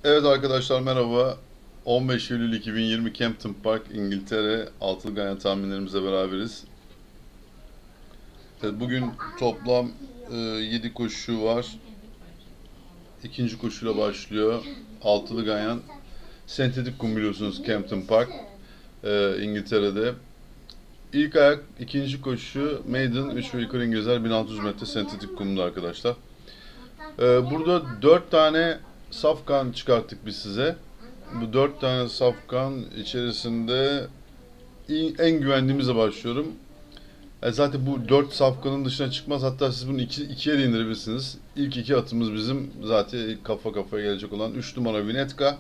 Evet arkadaşlar merhaba. 15 Eylül 2020 Kempton Park, İngiltere altılı ganyan tahminlerimizle beraberiz. Evet, bugün toplam 7 koşu var. İkinci koşuyla başlıyor. Altılı ganyan. Sentetik kum biliyorsunuz Kempton Park, İngiltere'de. İlk ayak ikinci koşu Maiden 3 ve yukarı İngilizler 1600 metre sentetik kumda arkadaşlar. Burada 4 tane safkan çıkarttık biz size. Bu 4 tane safkan içerisinde en güvendiğimizle başlıyorum. Zaten bu 4 safkanın dışına çıkmaz. Hatta siz bunu ikiye de indirebilirsiniz. İlk iki atımız bizim zaten ilk kafa kafaya gelecek olan 3 numara Vinetka.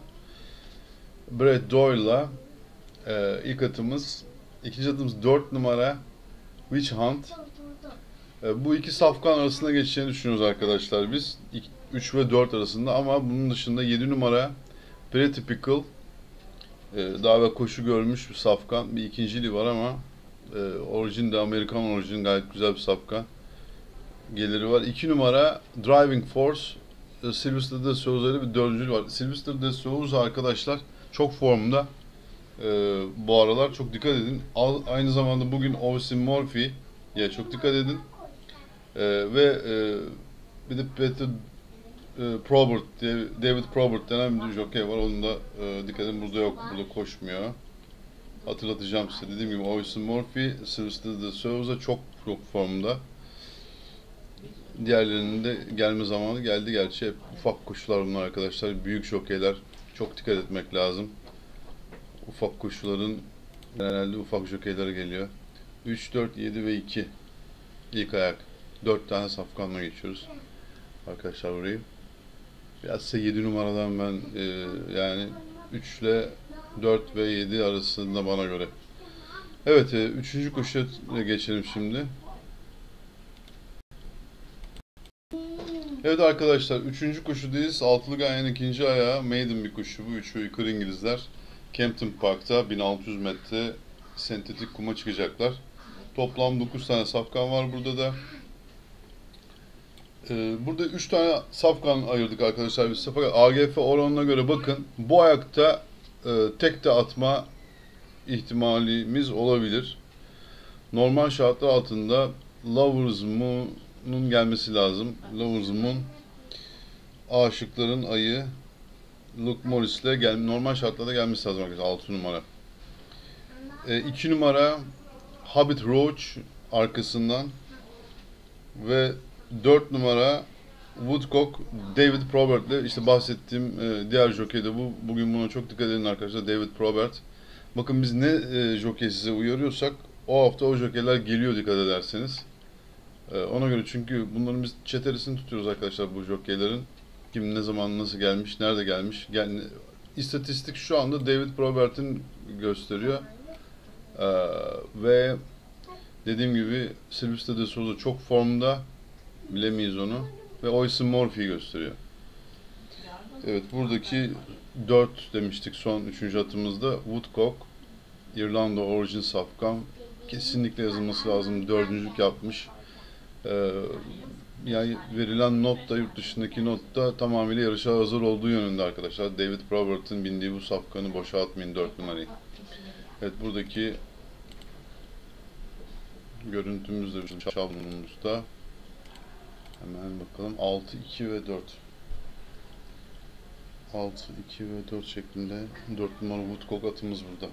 Brett Doyle'la ilk atımız. İkinci atımız 4 numara Witch Hunt. Bu iki safkan arasında geçeceğini düşünüyoruz arkadaşlar biz. 3 ve 4 arasında ama bunun dışında 7 numara Pretty Pickle. Daha evvel koşu görmüş bir safkan. Bir ikinciliği var ama orijin de Amerikan orijin, gayet güzel bir safkan. Geliri var. 2 numara Driving Force. Sylvester de Souza'yla bir dördüncülüğü var. Sylvester de Souza arkadaşlar çok formda. Bu aralar çok dikkat edin. Aynı zamanda bugün Austin Murphy'ye çok dikkat edin. Ve bir de Peter Probert diye, David Probert denen bir jockey var. Onun da dikkat edin, burada yok. Burada koşmuyor. Hatırlatacağım size. Dediğim gibi Austin Murphy, Sylvester de Souza çok formda. Diğerlerinin de gelme zamanı geldi gerçi. Hep ufak koşular bunlar arkadaşlar. Büyük jokeyler. Çok dikkat etmek lazım. Ufak koşuların genelde ufak jokeylere geliyor. 3, 4, 7 ve 2. İlk ayak. 4 tane safkanla geçiyoruz. Arkadaşlar burayı. Biraz size 7 numaradan ben yani 3 ile 4 ve 7 arasında bana göre. Evet, 3. koşuya geçelim şimdi. Evet arkadaşlar, 3. koşudayız. Altılı ganyanın ikinci ayağı Maiden bir koşu bu. 3 ve yukarı İngilizler Kempton Park'ta 1600 metre sentetik kuma çıkacaklar. Toplam 9 tane safkan var burada da. Burada 3 tane safkan ayırdık arkadaşlar biz. Fakat AGF oranına göre bakın, bu ayakta tek de atma ihtimalimiz olabilir. Normal şartlar altında Lover's Moon'un gelmesi lazım. Lover's Moon, Aşıkların Ayı, Luke Morris'le normal şartlarda gelmesi lazım arkadaşlar, 6 numara. 2 numara Hobbit Roach arkasından ve 4 numara Woodcock, David Probert'le işte bahsettiğim diğer jockey de bu. Bugün buna çok dikkat edin arkadaşlar, David Probert. Bakın biz ne jockey size uyarıyorsak o hafta o jockeyler geliyor, dikkat ederseniz. Ona göre, çünkü bunların biz çeteresini tutuyoruz arkadaşlar bu jockeylerin. Kim ne zaman nasıl gelmiş, nerede gelmiş. İstatistik şu anda David Probert'in gösteriyor. Ve dediğim gibi Sylvester de Souza çok formda. Bilemeyiz onu. Ve Austin Murphy'yi gösteriyor. Evet, buradaki 4 demiştik son 3. atımızda. Woodcock, İrlanda orijin safkan. Kesinlikle yazılması lazım. Dördüncülük yapmış. Yani verilen not da, yurt dışındaki not da tamamıyla yarışa hazır olduğu yönünde arkadaşlar. David Probert'in bindiği bu safkanı boşa atmayın, 4 numarayı. Evet, buradaki görüntümüz de bizim şablonumuzda. Hemen bakalım. 6, 2 ve 4. 6, 2 ve 4 şeklinde 4 numara Woodcock atımız burada.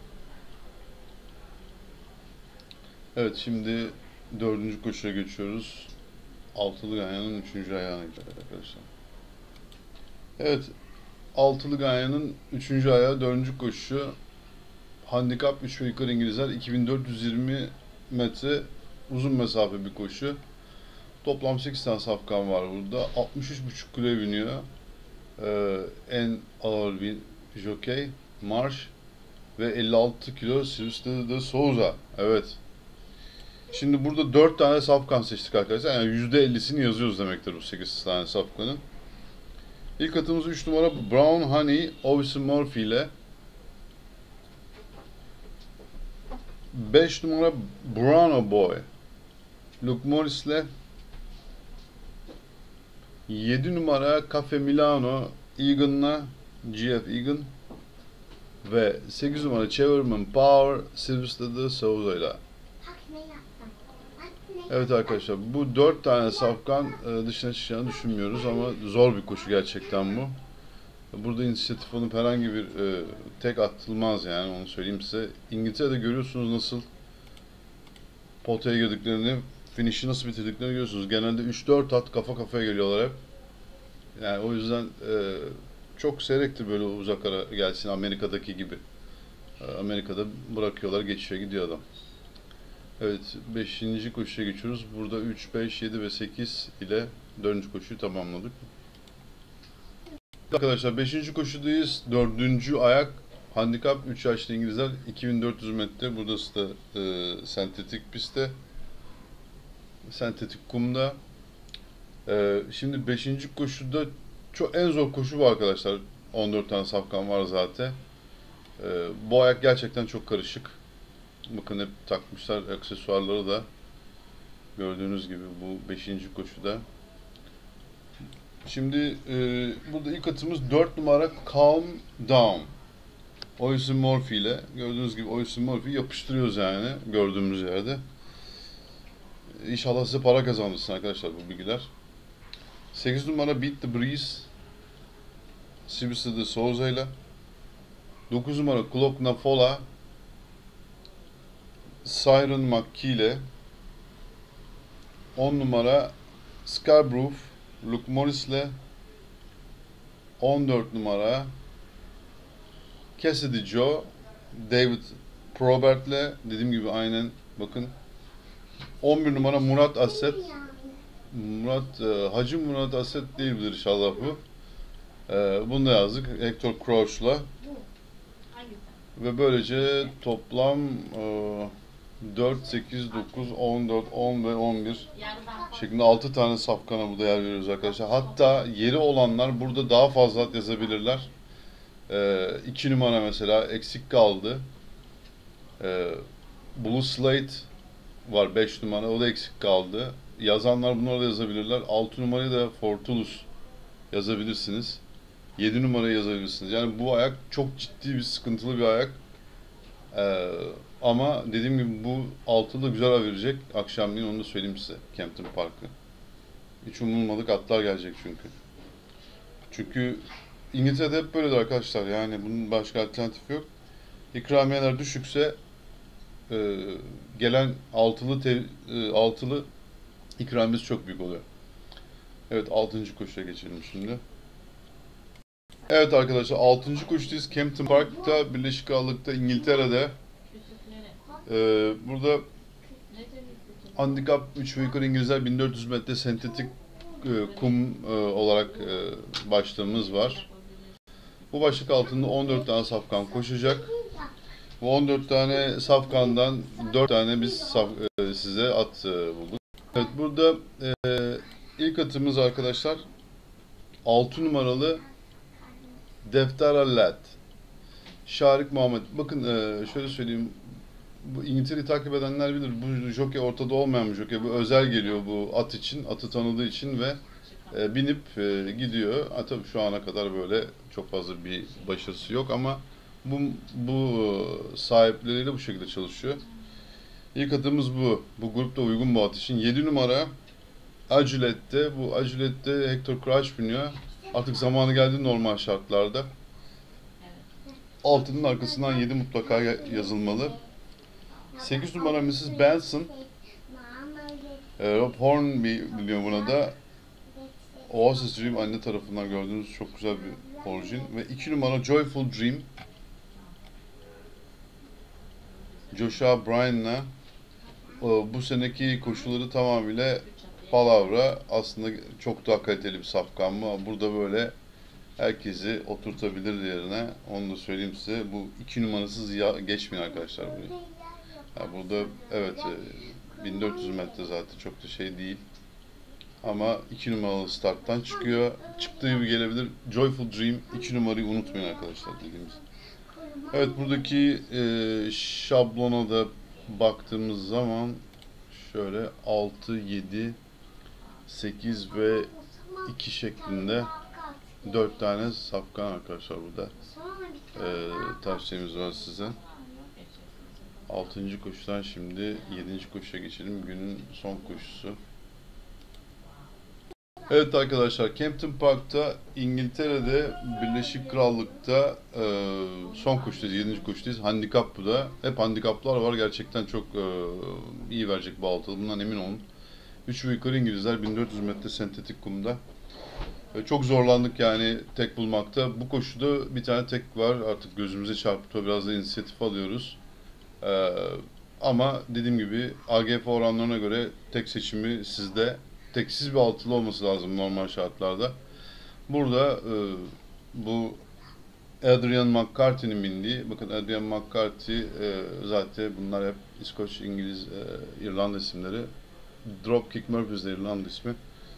Evet, şimdi 4. koşuya geçiyoruz. Altılı ganyanın 3. ayağına gidiyoruz arkadaşlar. Evet, Altılı ganyanın 3. ayağı 4. koşu. Handikap 3 ve yukarı İngilizler 2420 metre uzun mesafe bir koşu. Toplam 8 tane safkan var burada. 63,5 kilo biniyor. En ağır bir jockey Marsh ve 56 kilo Sylvester de Souza. Evet. Şimdi burada 4 tane safkan seçtik arkadaşlar. Yani %50'sini yazıyoruz demektir bu 8 tane safkanın. İlk atımız 3 numara Brown Honey, Austin Murphy ile. 5 numara Brano Boy, Luke Morris ile. 7 numara Cafe Milano, Egan'la. GF Egan ve 8 numara Cheverman Power Sylvester de Souza ile. Evet arkadaşlar, bu 4 tane safkan dışına çıkacağını düşünmüyoruz ama zor bir koşu gerçekten bu. Burada inisiyatif olup herhangi bir tek atılmaz, yani onu söyleyeyim size. İngiltere'de görüyorsunuz nasıl potaya girdiklerini, finish'i nasıl bitirdiklerini görüyorsunuz. Genelde 3-4 at kafa kafaya geliyorlar hep. Yani o yüzden çok seyrektir böyle uzak ara gelsin, Amerika'daki gibi. Amerika'da bırakıyorlar, geçiyor gidiyor adam. Evet, 5. koşuya geçiyoruz. Burada 3, 5, 7 ve 8 ile 4. koşuyu tamamladık. Arkadaşlar 5. koşudayız. 4. ayak handikap 3 yaşlı İngilizler 2400 metre. Burası da sentetik pistte. Sentetik kumda. Şimdi 5. koşuda en zor koşu bu arkadaşlar. 14 tane safkan var zaten. Bu ayak gerçekten çok karışık. Bakın hep takmışlar aksesuarları da. Gördüğünüz gibi bu 5. koşuda. Şimdi burada ilk atımız 4 numara Calm Down. Oisin Murphy ile. Gördüğünüz gibi Oisin Murphy yapıştırıyoruz yani gördüğümüz yerde. İnşallah size para kazandırsın arkadaşlar bu bilgiler. 8 numara Beat the Breeze. Sylvester de Souza ile. 9 numara Clock Nafola. Siren McKee ile. 10 numara Scarborough Luke Morris ile. 14 numara Cassidy Joe David Probert ile. Dediğim gibi aynen bakın. 11 numara Murat Asset. Hacı Murat Asset değildir inşallah bu. Bunu da yazdık Hector Crouch'la. Ve böylece toplam 4, 8, 9, 14, 10 ve 11 şeklinde 6 tane safkana burada yer veriyoruz arkadaşlar. Hatta yeri olanlar burada daha fazla at yazabilirler. 2 numara mesela eksik kaldı. Blue Slate var 5 numara, o da eksik kaldı. Yazanlar bunları da yazabilirler. 6 numarayı da Fortulus yazabilirsiniz. 7 numarayı yazabilirsiniz. Yani bu ayak çok ciddi bir sıkıntılı bir ayak. Ama dediğim gibi bu altılı da güzel verecek. Akşamleyin onu da söyleyeyim size. Kempton Park'ı. Hiç umulmadık atlar gelecek çünkü. Çünkü İngiltere'de hep böyledir arkadaşlar. Yani bunun başka alternatif yok. İkramiyeler düşükse gelen altılı ikramiyesi çok büyük oluyor. Evet 6. koşuya geçelim şimdi. Evet arkadaşlar 6. koşudayız. Kempton Park'ta, Birleşik Krallık'ta, İngiltere'de. Burada handikap 3 ve yukarı İngilizler 1400 metre sentetik kum olarak başlığımız var. Bu başlık altında 14 tane safkan koşacak. Bu 14 tane safkandan 4 tane biz size at bulduk. Evet burada ilk atımız arkadaşlar 6 numaralı Defter Lat. Şarik Muhammed. Bakın şöyle söyleyeyim. Bu İngiltere'yi takip edenler bilir. Bu jockey ortada olmayan bir jockey. Bu özel geliyor bu at için. Atı tanıdığı için ve binip gidiyor. Tabii şu ana kadar böyle çok fazla bir başarısı yok ama bu sahipleriyle bu şekilde çalışıyor. İlk atımız bu. Bu grupta uygun bu at için. 7 numara Aculet'te. Bu Aculet'te Hector Crouch biniyor. Artık zamanı geldi normal şartlarda. Altının arkasından 7 mutlaka yazılmalı. 8 numara Mrs. Benson. Rob Hornby biliyor buna da. Oasis Dream anne tarafından gördüğünüz çok güzel bir orijin. Ve 2 numara Joyful Dream. Joshua Bryan'la bu seneki koşuları tamamıyla palavra. Aslında çok daha kaliteli bir safkan mı? Burada böyle herkesi oturtabilir yerine. Onu da söyleyeyim size. Bu 2 numarasız geçmeyin arkadaşlar burayı. Yani burada evet 1400 metre zaten çok da şey değil. Ama 2 numaralı starttan çıkıyor. Çıktığı gibi gelebilir. Joyful Dream 2 numarayı unutmayın arkadaşlar dediğimiz. Evet buradaki şablona da baktığımız zaman şöyle 6, 7, 8 ve 2 şeklinde 4 tane safkan arkadaşlar burada. Tavsiyemiz var size. 6. koşudan şimdi 7. koşuya geçelim. Günün son koşusu. Evet arkadaşlar, Kempton Park'ta, İngiltere'de, Birleşik Krallık'ta son koşudayız, 7. koşudayız. Handikap bu da. Hep handikaplar var. Gerçekten çok iyi verecek bu altılı. Bundan emin olun. 3 ve yukarı İngilizler 1400 metre sentetik kumda. Çok zorlandık yani tek bulmakta. Bu koşuda bir tane tek var. Artık gözümüze çarptı. Biraz da inisiyatif alıyoruz. Ama dediğim gibi AGF oranlarına göre tek seçimi sizde. Teksiz bir altılı olması lazım normal şartlarda. Burada bu Adrian McCarthy'nin bindiği, bakın Adrian McCarthy zaten bunlar hep İskoç, İngiliz, İrlanda isimleri. Dropkick Murphys de İrlanda ismi.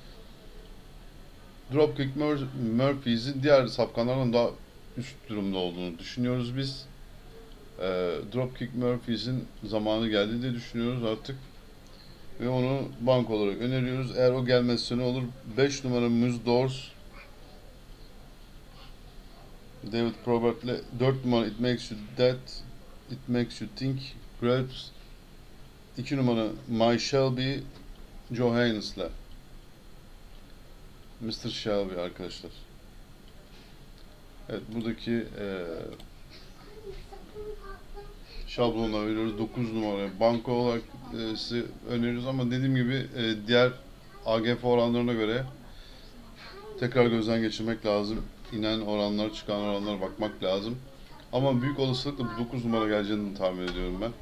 Dropkick Murphys'in diğer safkanlardan daha üst durumda olduğunu düşünüyoruz biz. Dropkick Murphys'in zamanı geldi diye düşünüyoruz artık. Ve onu bank olarak öneriyoruz. Eğer o gelmezse ne olur? 5 numara Muse Doors, David Probert'le 4 numara It Makes You That, It Makes You Think, Grapes, 2 numara My Shelby, Joe Haynes'le. Mr. Shelby arkadaşlar. Evet, buradaki şablonla veriyoruz. 9 numara banko olarak size öneriyoruz ama dediğim gibi diğer AGF oranlarına göre tekrar gözden geçirmek lazım. İnen oranlar, çıkan oranlara bakmak lazım. Ama büyük olasılıkla bu 9 numara geleceğini tahmin ediyorum ben.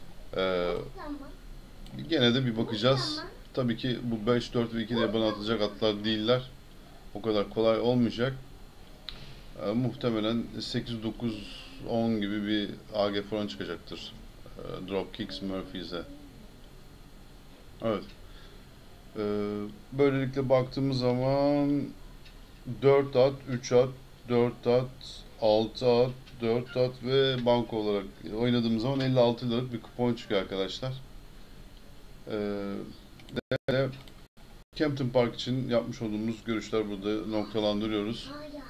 Gene de bir bakacağız. Tabii ki bu 5, 4 ve 2 diye bana atacak atlar değiller. O kadar kolay olmayacak. Muhtemelen 8, 9, 10 gibi bir AGF oran çıkacaktır. Dropkicks Murphys'e. Evet. Böylelikle baktığımız zaman 4 at, 3 at, 4 at, 6 at, 4 at ve banko olarak oynadığımız zaman 56 liralık bir kupon çıkıyor arkadaşlar. Kempton Park için yapmış olduğumuz görüşler burada noktalandırıyoruz.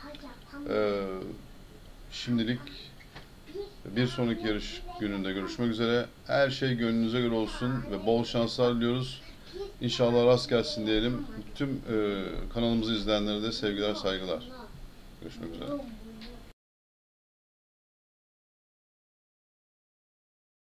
Şimdilik bir sonraki yarış gününde görüşmek üzere. Her şey gönlünüze göre olsun ve bol şanslar diliyoruz. İnşallah rast gelsin diyelim. Tüm kanalımızı izleyenlere de sevgiler, saygılar. Görüşmek üzere.